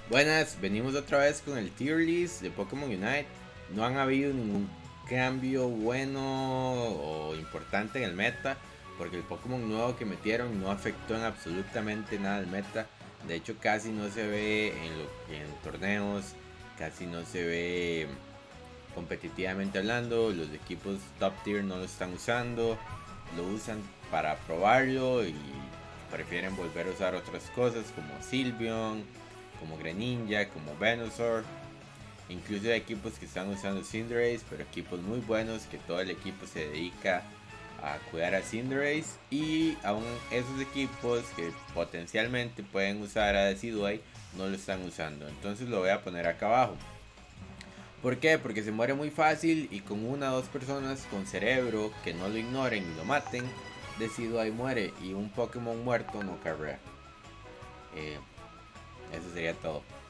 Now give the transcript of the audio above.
Buenas, venimos otra vez con el tier list de Pokémon Unite. No han habido ningún cambio bueno o importante en el meta, porque el Pokémon nuevo que metieron no afectó en absolutamente nada el meta. De hecho, casi no se ve en torneos, casi no se ve competitivamente hablando. Los equipos top tier no lo están usando, lo usan para probarlo y prefieren volver a usar otras cosas como Sylveon, como Greninja, como Venusaur. Incluso hay equipos que están usando Cinderace, pero equipos muy buenos que todo el equipo se dedica a cuidar a Cinderace. Y aún esos equipos que potencialmente pueden usar a Decidueye no lo están usando. Entonces lo voy a poner acá abajo. ¿Por qué? Porque se muere muy fácil y con una o dos personas con cerebro que no lo ignoren y lo maten, Decidueye muere y un Pokémon muerto no carrea. Eso sería todo.